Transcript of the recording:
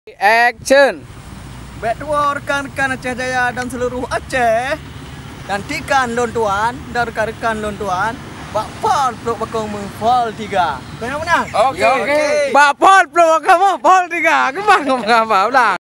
Action. Baik dua rekan-rekan Aceh Jaya dan seluruh Aceh. Gantikan tuan dan rekan-rekan tuan. Bak Pol peluk bakong Pol 3. Menang menang. Okey. Bak Pol peluk kamu Pol 3. Kembang ulang.